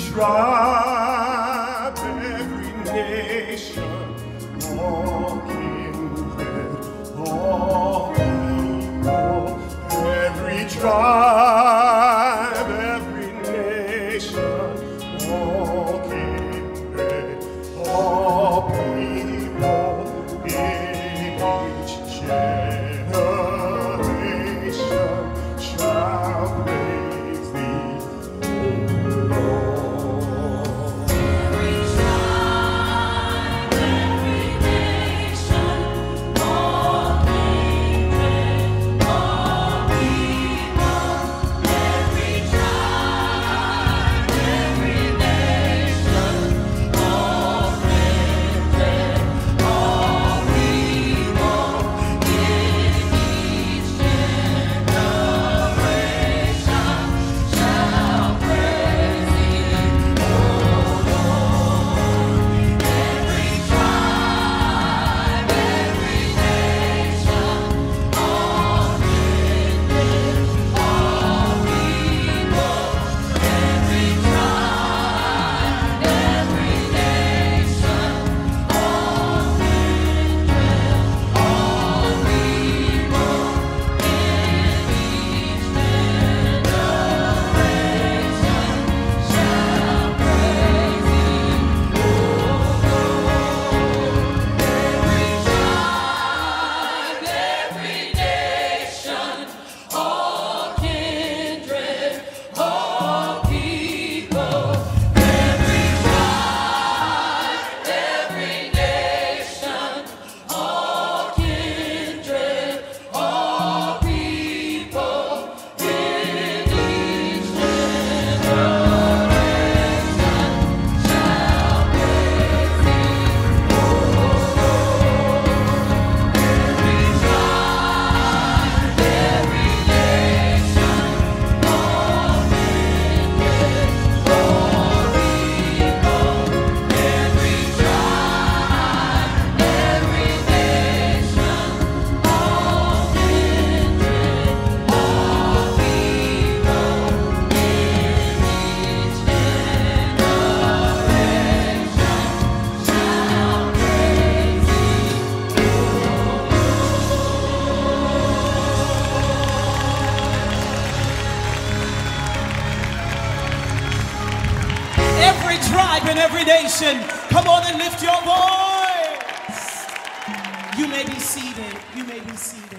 tribe, every nation, all kindred, all people, every tribe, every nation, all kindred, all people, in each generation shall praise thee, O Lord. Every tribe, every nation, all kindred, all people, every tribe, every nation, all kindred, all people, in each generation shall praise thee, O Lord. Every tribe, every nation, all kindred, all people, every tribe, every nation, all kindred, all people, in each generation shall praise thee, O Lord. Every tribe, every nation, all kindred, all people, every tribe, every nation, all kindred, all people, in each generation shall praise thee, O Lord. Every tribe, every nation, all kindred, all people, every tribe, every nation, all kindred, all people, in each generation shall praise thee, Every tribe and every nation, come on and lift your voice. You may be seated. You may be seated.